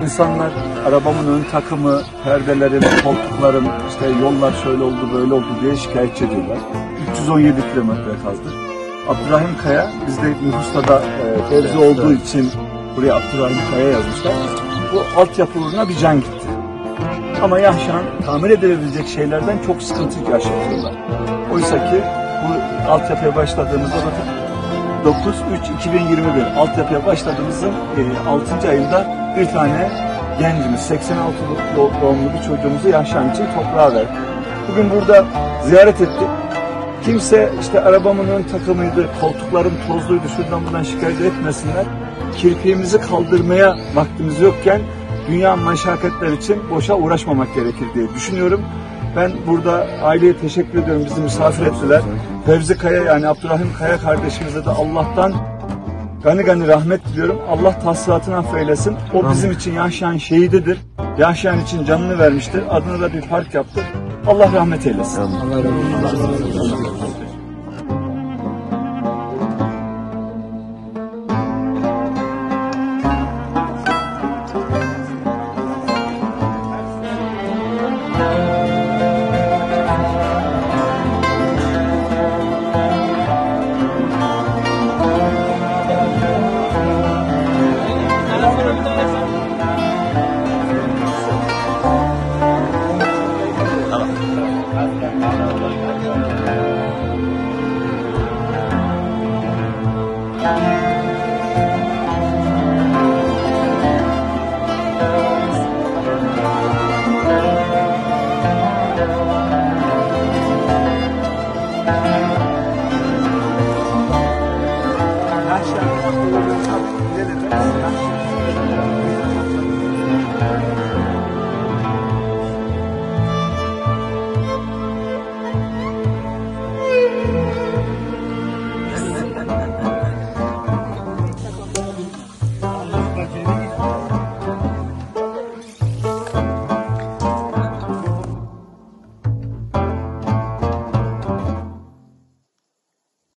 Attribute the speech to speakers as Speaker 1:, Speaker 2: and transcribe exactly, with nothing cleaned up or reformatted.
Speaker 1: İnsanlar arabamın ön takımı, perdelerim, koltuklarım, işte yollar şöyle oldu böyle oldu diye şikayetçi ediyorlar. üç yüz on yedi kilometre kazdık. Abdurrahim Kaya, bizde nüfusta da e, Fevzi olduğu için buraya Abdurrahim Kaya yazmışlar. Bu altyapı uğruna bir can gitti. Ama yaşayan, tamir edilebilecek şeylerden çok sıkıntı yaşatıyorlar. Oysa ki bu altyapıya başladığımızda bakın dokuz üç iki bin yirmi bir altyapıya başladığımızın altıncı ayında bir tane gencimiz, seksen altı doğumlu bir çocuğumuzu yaşayan için toprağa verdik. Bugün burada ziyaret ettik. Kimse işte arabamın ön takımıydı, koltuklarım tozluydu, şuradan buradan şikayet etmesinler. Kirpiğimizi kaldırmaya vaktimiz yokken dünya meşakkatler için boşa uğraşmamak gerekir diye düşünüyorum. Ben burada aileye teşekkür ediyorum. Bizi misafir ettiler. Fevzi Kaya, yani Abdurrahim Kaya kardeşimize de Allah'tan gani gani rahmet diliyorum. Allah tahsilatını affeylesin. O bizim için yaşayan şehididir. Yaşayan için canını vermiştir. Adına da bir park yaptık. Allah rahmet eylesin. Allah rahmet eylesin. Yaşa,